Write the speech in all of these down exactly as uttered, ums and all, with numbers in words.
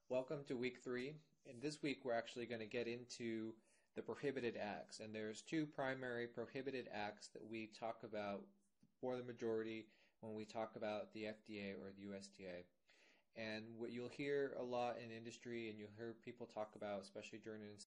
Welcome to week three. And this week we're actually going to get into the prohibited acts. And there's two primary prohibited acts that we talk about for the majority when we talk about the F D A or the U S D A. And what you'll hear a lot in industry and you'll hear people talk about, especially during an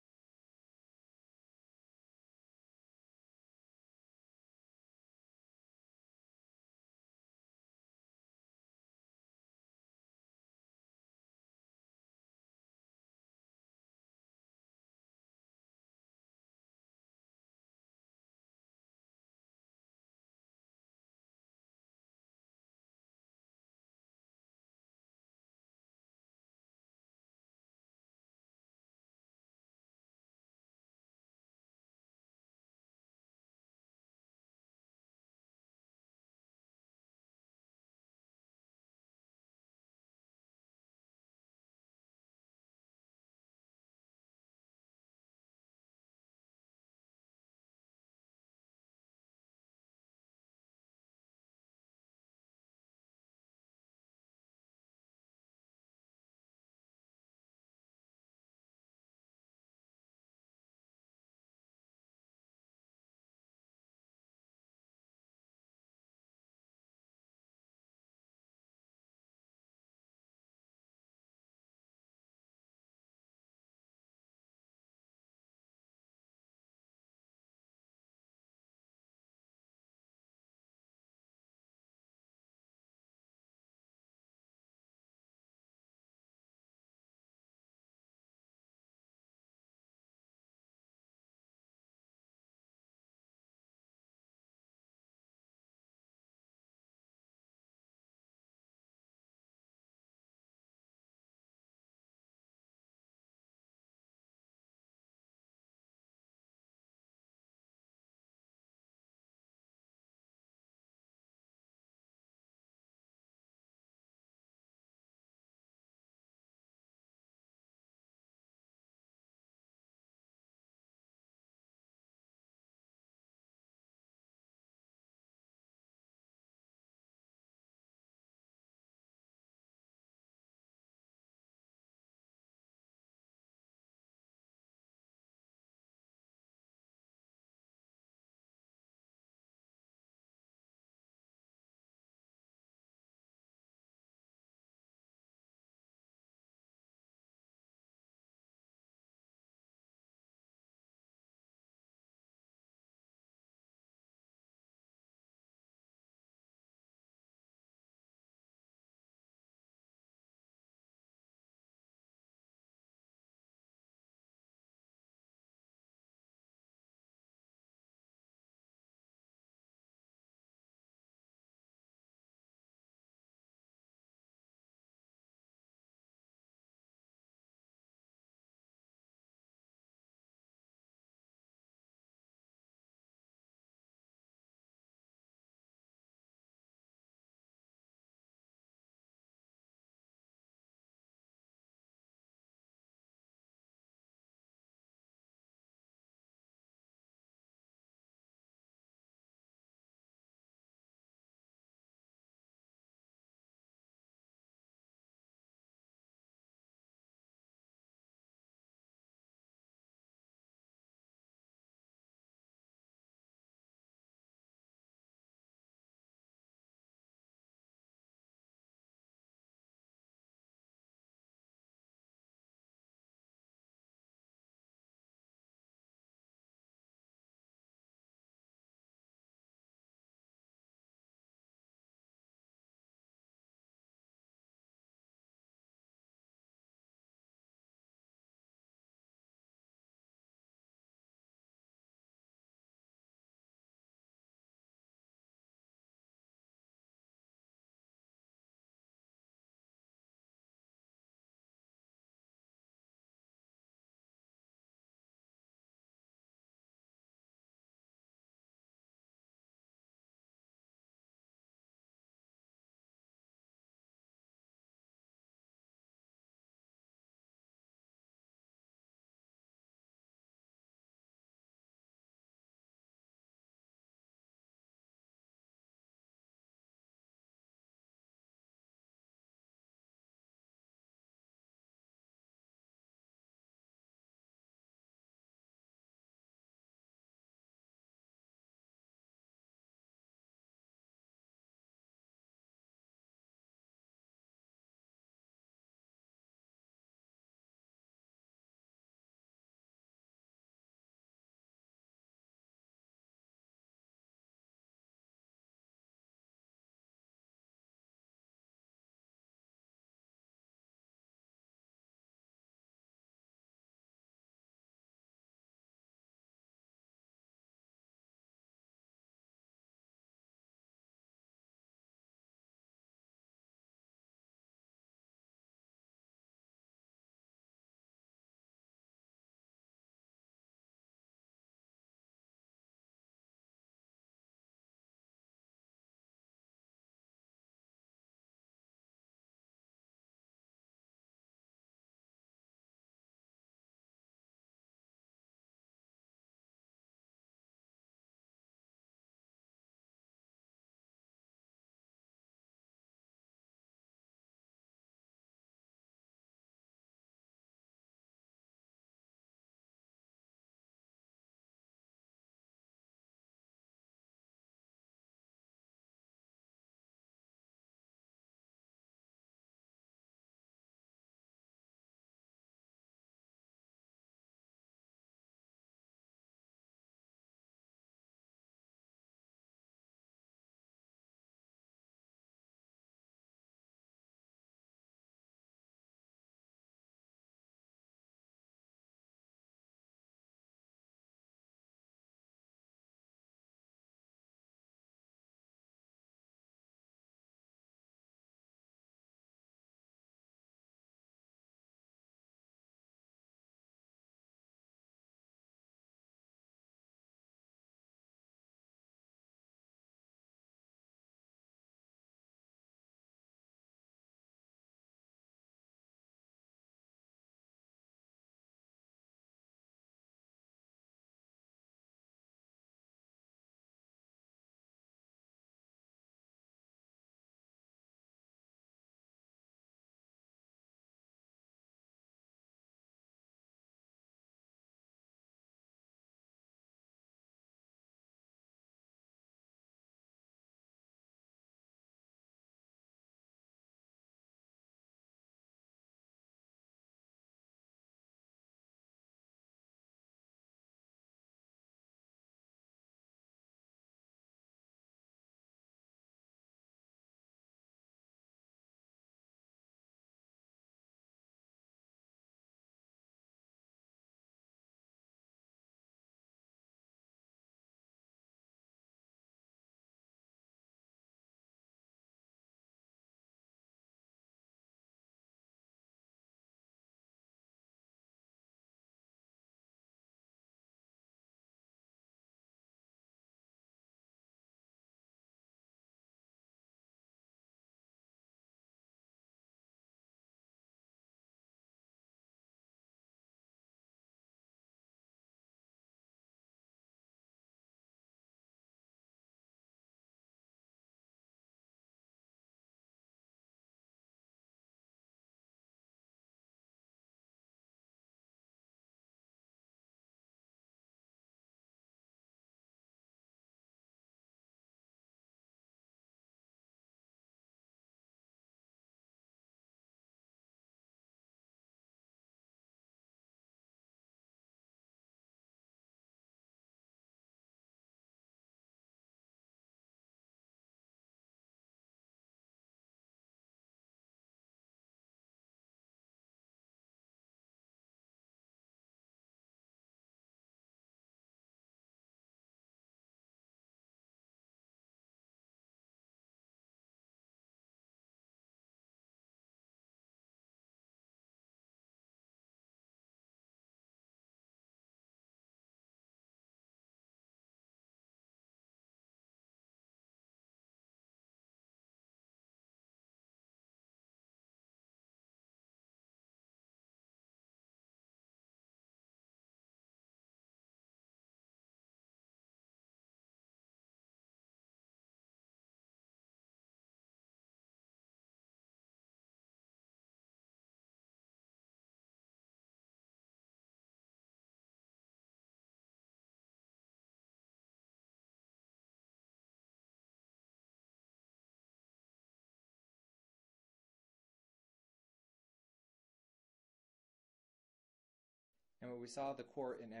And what we saw the court in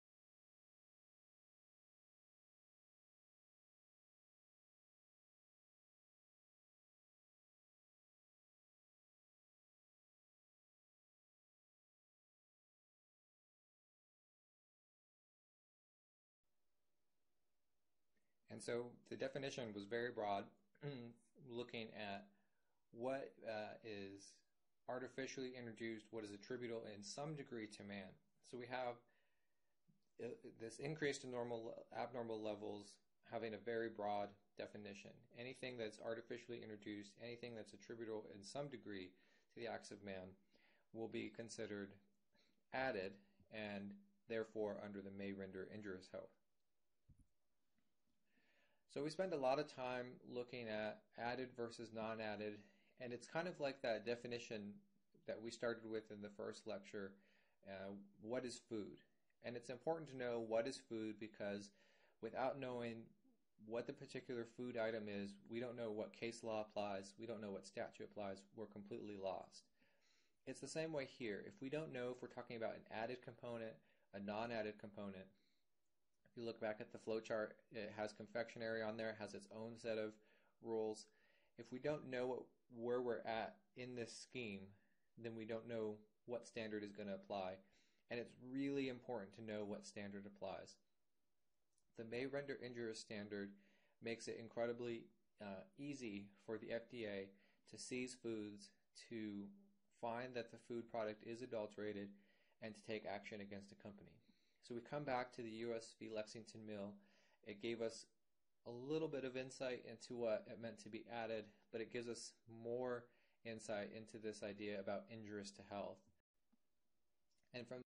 And so the definition was very broad, looking at what uh, is artificially introduced, what is attributable in some degree to man. So we have uh, this increase to normal, abnormal levels having a very broad definition. Anything that's artificially introduced, anything that's attributable in some degree to the acts of man will be considered added and therefore under the may render injurious health. So we spend a lot of time looking at added versus non-added, and it's kind of like that definition that we started with in the first lecture, uh, what is food? And it's important to know what is food because without knowing what the particular food item is, we don't know what case law applies, we don't know what statute applies, we're completely lost. It's the same way here. If we don't know if we're talking about an added component, a non-added component, if you look back at the flowchart, it has confectionery on there, it has its own set of rules. If we don't know what, where we're at in this scheme, then we don't know what standard is going to apply. And it's really important to know what standard applies. The may render injurious standard makes it incredibly uh, easy for the F D A to seize foods, to find that the food product is adulterated, and to take action against a company. So we come back to the U S v. Lexington Mill. It gave us a little bit of insight into what it meant to be added, but it gives us more insight into this idea about injurious to health. And from